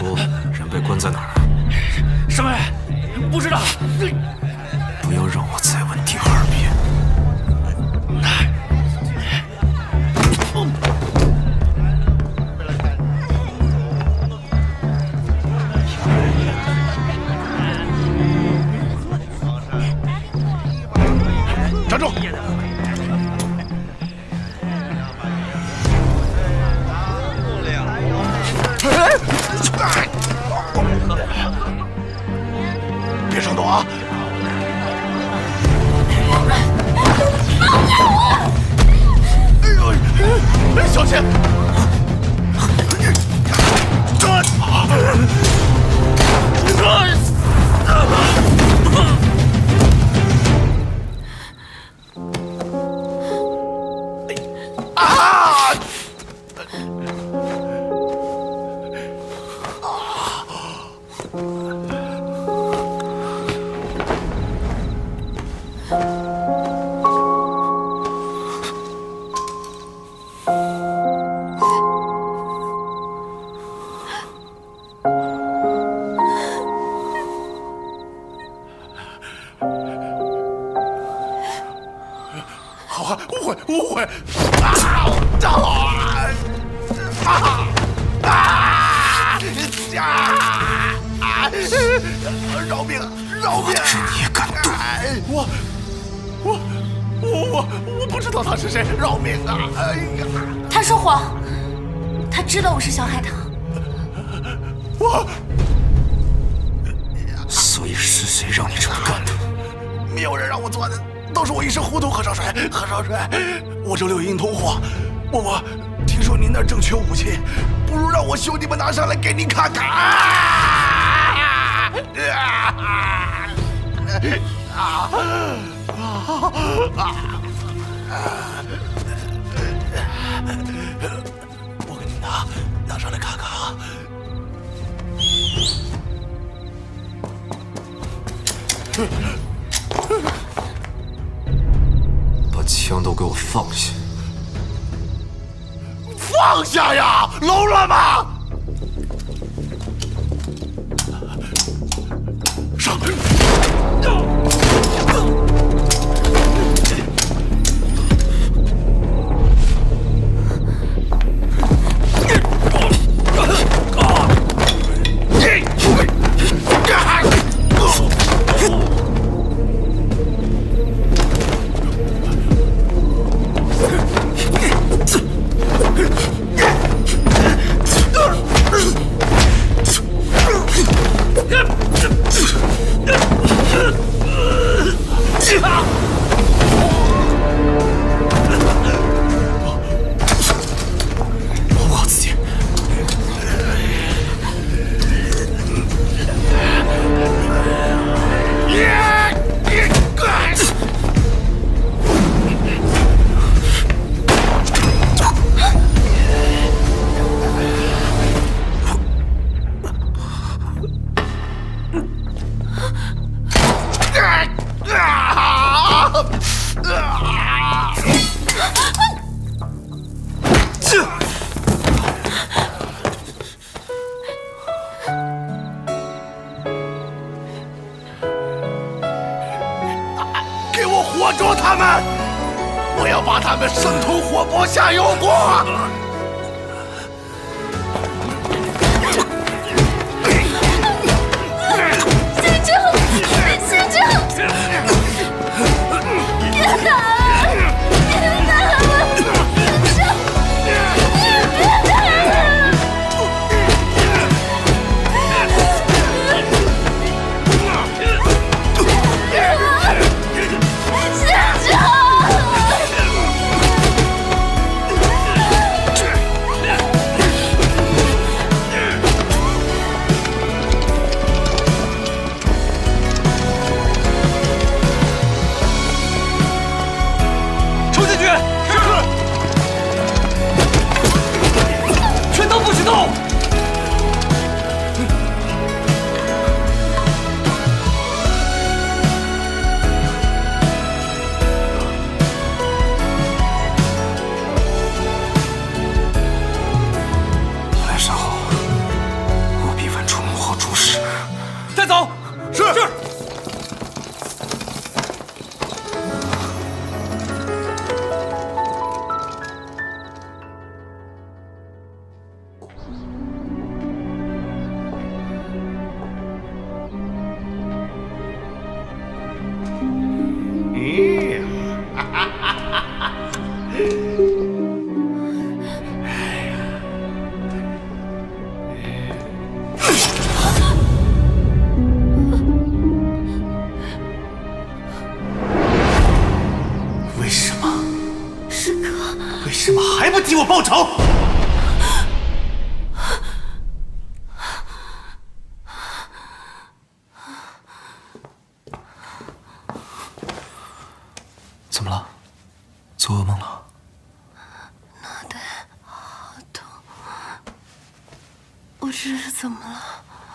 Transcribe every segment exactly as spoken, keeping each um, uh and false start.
说人被关在哪儿？ 什么人？不知道。 不要让我再问第二遍。 站住！别上动啊！哎呦，小心！啊！好啊，误会，误会！啊！啊！啊！啊！饶命！饶命！ 是你也敢动？ 我，我，我，我，我不知道他是谁！饶命啊！哎呀！ 他说谎，他知道我是小海棠。 我， 所以是谁让你这么干的？ 没有人让我做的，都是我一时糊涂。何少帅，何少帅，我这六阴同火，我我听说您那儿正缺武器，不如让我兄弟们拿上来给您看看。啊！啊！啊！我给你拿，拿上来看看啊！ 把枪都给我放下！ 放下呀！聋了吗？上！ 保护自己！ 给我活捉他们！我要把他们生吞活剥下油锅！ 先生，先生，别打了，别打了，先生，别打了！先生。 是。是。 替我报仇！怎么了？做噩梦了？ 脑袋好痛，我这是怎么了？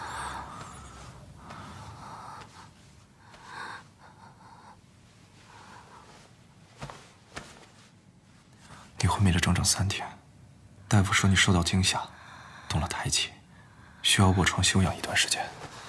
你昏迷了整整三天，大夫说你受到惊吓，动了胎气，需要卧床休养一段时间。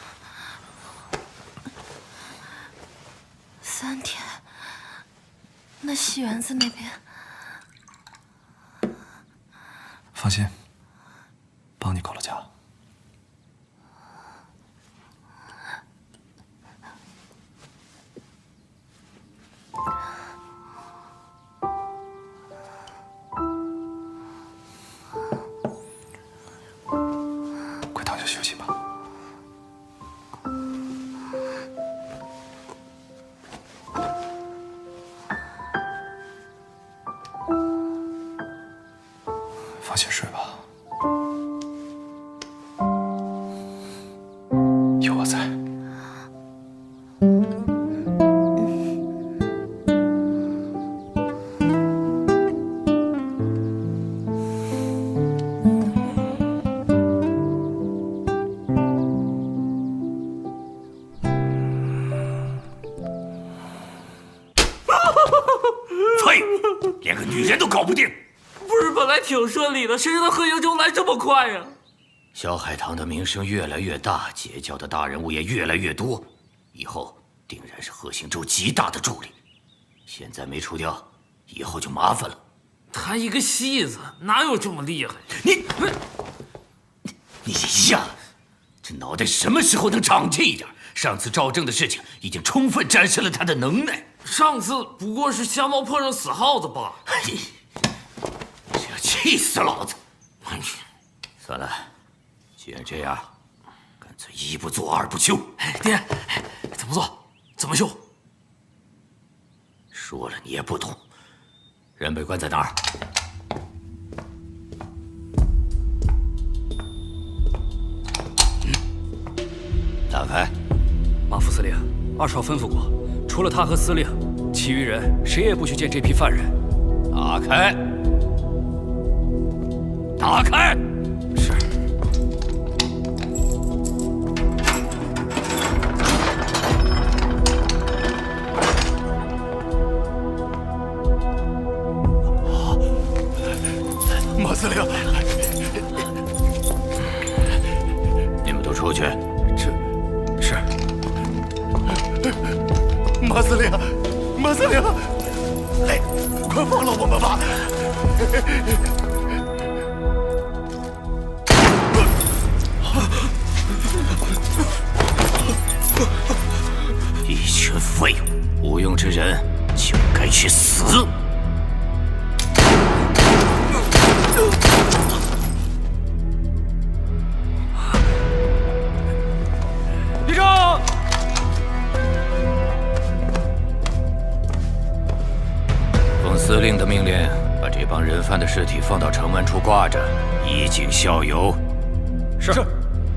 三天？那戏园子那边？ 放心，帮你搞了家。休息吧。放心睡吧，有我在。 连个女人都搞不定， 不是本来挺顺利的，谁知道贺英州来这么快呀？ 小海棠的名声越来越大，结交的大人物也越来越多，以后定然是贺兴州极大的助力。现在没除掉，以后就麻烦了。 他一个戏子哪有这么厉害？ 你你呀，这脑袋什么时候能长进一点？上次赵正的事情已经充分展示了他的能耐。 上次不过是瞎猫碰上死耗子罢了。 这要气死老子！算了，既然这样，干脆一不做二不休。 爹，怎么做？怎么修？ 说了你也不懂。人被关在哪儿？打开。 马副司令，二少吩咐过，除了他和司令，其余人谁也不许见这批犯人。 打开！打开！ 是。 马司令， 你们都出去。 这，是。马司令，马司令，哎，快放了我们吧！ 一群废物，无用之人就该去死！ 立正！ 奉司令的命令，把这帮人犯的尸体放到城门处挂着，以儆效尤。 是。是。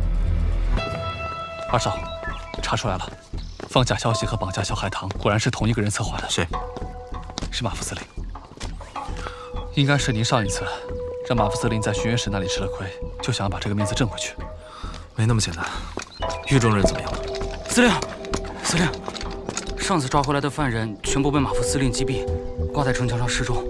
二少，查出来了，放假消息和绑架小海棠果然是同一个人策划的。 谁？ 是马副司令。应该是您上一次让马副司令在巡阅使那里吃了亏，就想要把这个面子挣回去。 没那么简单。狱中人怎么样了？ 司令，司令，上次抓回来的犯人全部被马副司令击毙，挂在城墙上示众。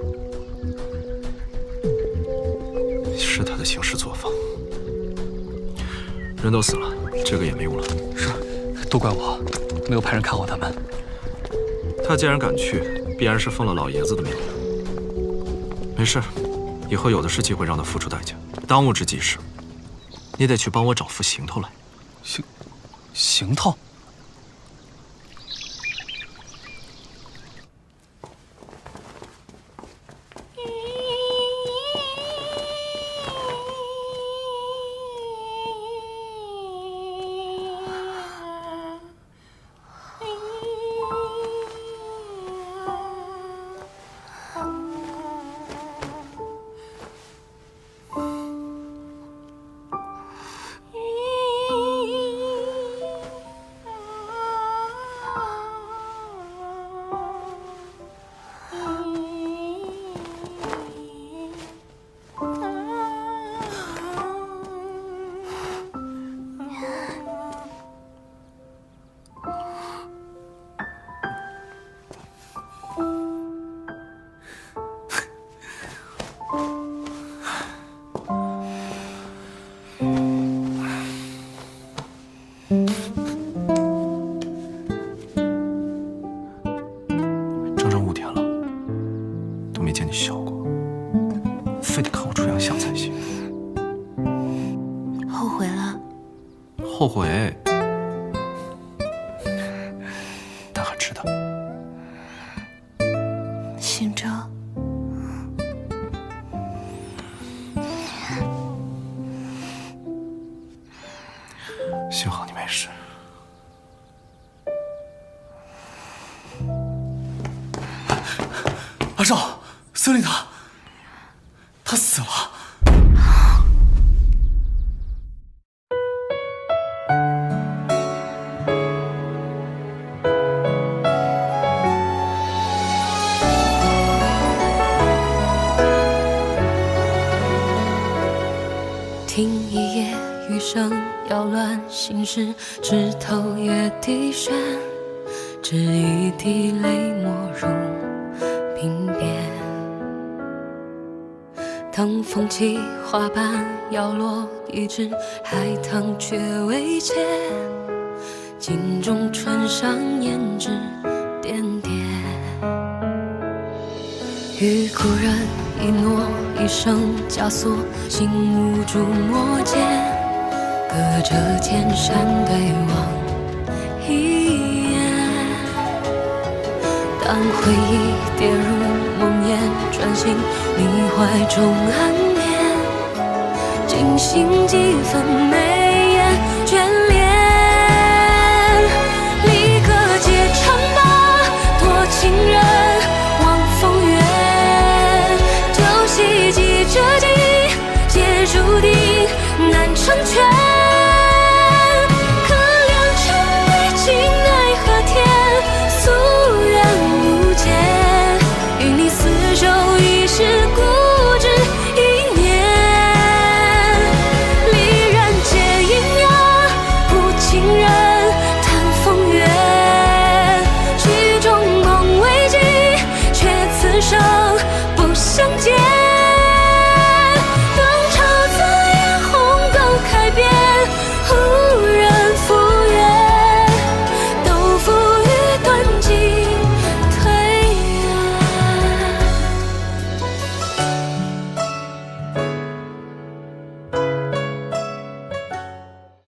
是他的行事作风。人都死了，这个也没用了。 是， 都怪我，没有派人看好他们。 他既然敢去，必然是奉了老爷子的命令。没事，以后有的是机会让他付出代价。当务之急是，你得去帮我找副行头来。 行，行头。 整整五天了，都没见你笑过，非得看我出洋相才行。 后悔了？ 后悔，但很值得。 行舟， 幸好你没事。 阿少，司令他，他死了。 听一夜雨声扰乱心事，枝头月低悬，只一滴泪没入鬓边。当风起花瓣摇落一枝，海棠却未切，镜中唇上胭脂点点。与故人一诺一生枷锁，心无筑墨间，隔着千山对望一眼。当回忆跌入梦魇，转醒你怀中安眠，惊醒几分美。